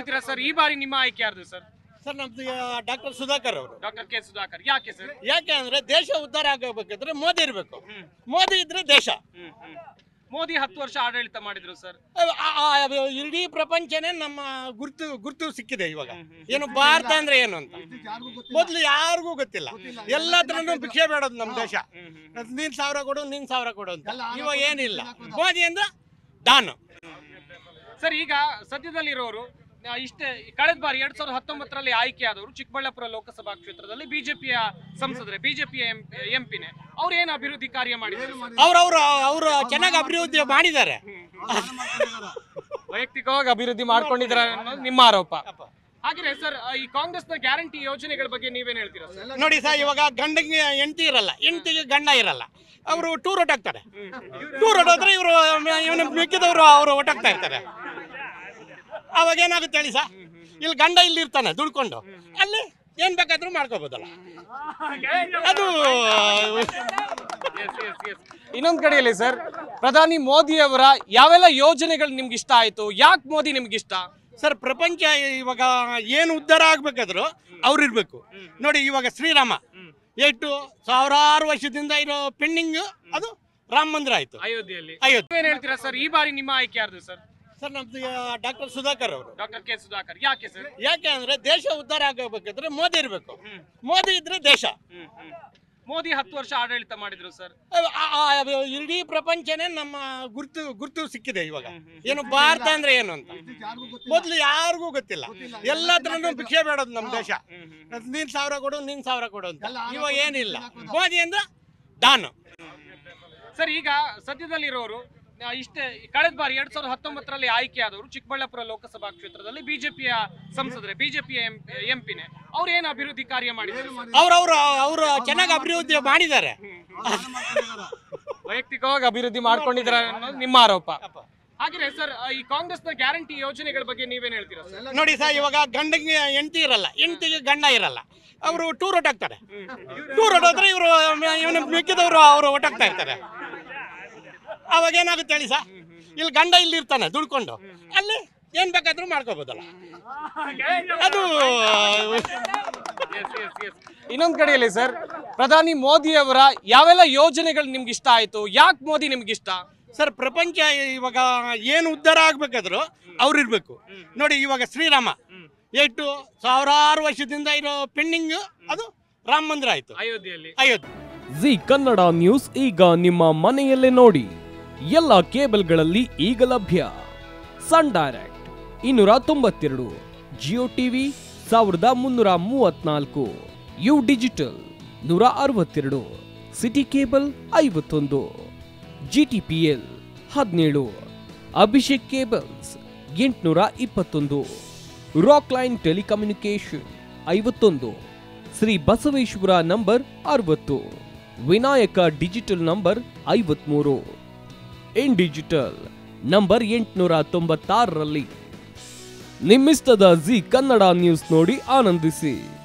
ಹೇಳ್ತೀರಾ ಸರ್, ಈ ಬಾರಿ ನಿಮ್ಮ ಆಯ್ಕೆ ಯಾರ್ದು ಸರ್? ಸರ್ ನಮ್ದು ಡಾಕ್ಟರ್ ಸುಧಾಕರ್ ಅವರು. Doctor K Sudhakar. ಯಾಕೆ ಸರ್? ಯಾಕೆ ಅಂದ್ರೆ ದೇಶ ಉದ್ಧಾರ ಆಗಬೇಕಾದ್ರೆ ಮೋದಿ ಇರಬೇಕು. ಮೋದಿ ಇದ್ರೆ ದೇಶ. ಮೋದಿ 10 ವರ್ಷ ಆಡಳಿತ ಮಾಡಿದ್ರು ಸರ್. ಇಡೀ ಪ್ರಪಂಚನೇ ನಮ್ಮ ಗುರ್ತು ಸಿಕ್ಕಿದೆ ಇವಾಗ. ಏನು ಭಾರತ ಅಂದ್ರೆ ಏನು ಅಂತ ಮೊದ್ಲು ಯಾರಿಗೂ ಗೊತ್ತಿಲ್ಲ. ಎಲ್ಲ ತರನು ಭಿಕ್ಷೆ ಬೇಡೋದು ನಮ್ಮ ದೇಶ. ನೀನ್ 1000 ಕೊಡು, ನೀನ್ 1000 ಕೊಡು ಅಂತ. ಇವಾಗ ಏನಿಲ್ಲ. ಮೋದಿ ಅಂದ್ರೆ ದಾನು ಸರ್. ಈಗ ಸದ್ಯದಲ್ಲಿರೋರು ಇಷ್ಟೇ ಕಳೆದ ಬಾರಿ 2019ರಲ್ಲಿ ಆಯ್ಕೆಯಾದವರು ಚಿಕ್ಕಬಳ್ಳಾಪುರ ಲೋಕಸಭಾ ಕ್ಷೇತ್ರದಲ್ಲಿ ಬಿಜೆಪಿಯ ಸಂಸದರೇ, ಬಿಜೆಪಿಯ ಎಂಪಿನೇ. ಅವ್ರು ಏನು ಅಭಿವೃದ್ಧಿ ಕಾರ್ಯ ಮಾಡಿದ್ದಾರೆ? ಅವರು ಚೆನ್ನಾಗಿ ಅಭಿವೃದ್ಧಿ ಮಾಡಿದ್ದಾರೆ. ವೈಯಕ್ತಿಕವಾಗಿ ಅಭಿವೃದ್ಧಿ ಮಾಡ್ಕೊಂಡಿದ್ದಾರೆ ಅನ್ನೋದು ನಿಮ್ಮ ಆರೋಪ. ಹಾಗೆ ಸರ್, ಈ ಕಾಂಗ್ರೆಸ್ನ ಗ್ಯಾರಂಟಿ ಯೋಜನೆಗಳ ಬಗ್ಗೆ ನೀವೇನ್ ಹೇಳ್ತೀರಾ? ನೋಡಿ ಸರ್, ಇವಾಗ ಗಂಡಗೆ ಹೆಂಡತಿ ಇರಲ್ಲ, ಹೆಂಡತಿಗೆ ಗಂಡ ಇರಲ್ಲ. ಅವರು ಟೂರ್ ಹೊಟ್ಟಾಗ್ತಾರೆ. ಟೂರ್ ಹೊಟ್ಟೋದ್ರೆ ಇವರು ಮಿಕ್ಕಿದವರು ಅವರು ಹೊಟ್ಟಾಗ್ತಾ ಇರ್ತಾರೆ. ಅವಾಗ ಏನಾಗುತ್ತೆ ಹೇಳಿ ಸರ್, ಇಲ್ಲಿ ಗಂಡ ಇಲ್ಲಿ ಇರ್ತಾನೆ ದುಡ್ಕೊಂಡು, ಅಲ್ಲಿ ಏನ್ ಬೇಕಾದ್ರೂ ಮಾಡ್ಕೋಬಹುದಲ್ಲ. ಅದು ಇನ್ನೊಂದ್ ಕಡೆಯಲ್ಲಿ ಸರ್, ಪ್ರಧಾನಿ ಮೋದಿ ಅವರ ಯಾವೆಲ್ಲ ಯೋಜನೆಗಳು ನಿಮ್ಗೆ ಇಷ್ಟ ಆಯ್ತು? ಯಾಕೆ ಮೋದಿ ನಿಮ್ಗೆ ಇಷ್ಟ? ಸರ್, ಪ್ರಪಂಚ ಇವಾಗ ಏನು ಉದ್ಧಾರ ಆಗ್ಬೇಕಾದ್ರು ಅವ್ರು ಇರ್ಬೇಕು. ನೋಡಿ ಇವಾಗ ಶ್ರೀರಾಮ ಎಷ್ಟು ಸಾವಿರಾರು ವರ್ಷದಿಂದ ಇರೋ ಪೆಂಡಿಂಗ್, ಅದು ರಾಮ ಮಂದಿರ ಆಯ್ತು ಅಯೋಧ್ಯೆಯಲ್ಲಿ. ಏನ್ ಹೇಳ್ತೀರಾ ಸರ್, ಈ ಬಾರಿ ನಿಮ್ಮ ಆಯ್ಕೆ ಯಾರ್ದು ಸರ್? ಸರ್ ನಮ್ದು ಡಾಕ್ಟರ್ ಸುಧಾಕರ್ ಅವರು. Doctor K Sudhakar. ಯಾಕೆ ಸರ್? ಯಾಕೆ ಅಂದ್ರೆ ದೇಶ ಉದ್ಧಾರ ಆಗಬೇಕಾದ್ರೆ ಮೋದಿ ಇರಬೇಕು. ಮೋದಿ ಇದ್ರೆ ದೇಶ. ಮೋದಿ 10 ವರ್ಷ ಆಡಳಿತ ಮಾಡಿದ್ರು ಸರ್. ಇಡೀ ಪ್ರಪಂಚನೇ ನಮ್ಮ ಗುರ್ತು ಸಿಕ್ಕಿದೆ ಇವಾಗ. ಏನು ಭಾರತ ಅಂದ್ರೆ ಏನು ಅಂತ ಮೊದ್ಲು ಯಾರಿಗೂ ಗೊತ್ತಿಲ್ಲ. ಎಲ್ಲ ತರನು ಭಿಕ್ಷೆ ಬೇಡೋದು ನಮ್ಮ ದೇಶ. ನೀನ್ 1000 ಕೊಡು, ನೀನ್ 1000 ಕೊಡು ಅಂತ. ಇವಾಗ ಏನಿಲ್ಲ. ಮೋದಿ ಅಂದ್ರೆ ದಾನು ಸರ್. ಈಗ ಸದ್ಯದಲ್ಲಿರೋರು ಇಷ್ಟೇ ಕಳೆದ ಬಾರಿ 2019ರಲ್ಲಿ ಆಯ್ಕೆಯಾದವರು ಚಿಕ್ಕಬಳ್ಳಾಪುರ ಲೋಕಸಭಾ ಕ್ಷೇತ್ರದಲ್ಲಿ ಬಿಜೆಪಿಯ ಸಂಸದರೇ, ಬಿಜೆಪಿಯ ಎಂಪಿನೇ. ಅವ್ರು ಏನು ಅಭಿವೃದ್ಧಿ ಕಾರ್ಯ ಮಾಡಿದ್ದಾರೆ? ಅವರು ಚೆನ್ನಾಗಿ ಅಭಿವೃದ್ಧಿ ಮಾಡಿದ್ದಾರೆ. ವೈಯಕ್ತಿಕವಾಗಿ ಅಭಿವೃದ್ಧಿ ಮಾಡ್ಕೊಂಡಿದ್ದಾರೆ ಅನ್ನೋದು ನಿಮ್ಮ ಆರೋಪ. ಹಾಗೆ ಸರ್, ಈ ಕಾಂಗ್ರೆಸ್ನ ಗ್ಯಾರಂಟಿ ಯೋಜನೆಗಳ ಬಗ್ಗೆ ನೀವೇನ್ ಹೇಳ್ತೀರಾ? ನೋಡಿ ಸರ್, ಇವಾಗ ಗಂಡಗೆ ಹೆಂಡತಿ ಇರಲ್ಲ, ಹೆಂಡತಿಗೆ ಗಂಡ ಇರಲ್ಲ. ಅವರು ಟೂರ್ ಹೊಟ್ಟಾಗ್ತಾರೆ. ಟೂರ್ ಹೊಟ್ಟೋದ್ರೆ ಇವರು ಮಿಕ್ಕಿದವರು ಅವರು ಹೊಟ್ಟಾಗ್ತಾ ಇರ್ತಾರೆ. ಅವಾಗ ಏನಾಗುತ್ತೆ ಹೇಳಿ ಸರ್, ಇಲ್ಲಿ ಗಂಡ ಇಲ್ಲಿ ಇರ್ತಾನೆ ದುಡ್ಕೊಂಡು, ಅಲ್ಲಿ ಏನ್ ಬೇಕಾದ್ರೂ ಮಾಡ್ಕೋಬಹುದಲ್ಲ. ಅದು ಇನ್ನೊಂದ್ ಕಡೆಯಲ್ಲಿ ಸರ್, ಪ್ರಧಾನಿ ಮೋದಿ ಅವರ ಯಾವೆಲ್ಲ ಯೋಜನೆಗಳು ನಿಮ್ಗೆ ಇಷ್ಟ ಆಯ್ತು? ಯಾಕೆ ಮೋದಿ ನಿಮ್ಗೆ ಇಷ್ಟ? ಸರ್, ಪ್ರಪಂಚ ಇವಾಗ ಏನು ಉದ್ಧಾರ ಆಗ್ಬೇಕಾದ್ರು ಅವ್ರು ಇರ್ಬೇಕು. ನೋಡಿ ಇವಾಗ ಶ್ರೀರಾಮ ಎಷ್ಟು ಸಾವಿರಾರು ವರ್ಷದಿಂದ ಇರೋ ಪೆಂಡಿಂಗ್, ಅದು ರಾಮ ಮಂದಿರ ಆಯ್ತು ಅಯೋಧ್ಯೆಯಲ್ಲಿ. ಜಿ ಕನ್ನಡ ನ್ಯೂಸ್ ಈಗ ನಿಮ್ಮ ಮನೆಯಲ್ಲೇ ನೋಡಿ. ಎಲ್ಲ ಕೇಬಲ್ಗಳಲ್ಲಿ ಈಗ ಲಭ್ಯ. Sun Direct 292, Jio TV 1334, U digital 162, City Cable 51, GTPL 17, Abhishek cables 821, Rockline telecommunication 51, Shri Basaveshwara number 60, Vinayaka digital number 53, in digital number 896ರಲ್ಲಿ. ನಿಮ್ಮಿಸ್ತದ ಜಿ ಕನ್ನಡ ನ್ಯೂಸ್ ನೋಡಿ ಆನಂದಿಸಿ.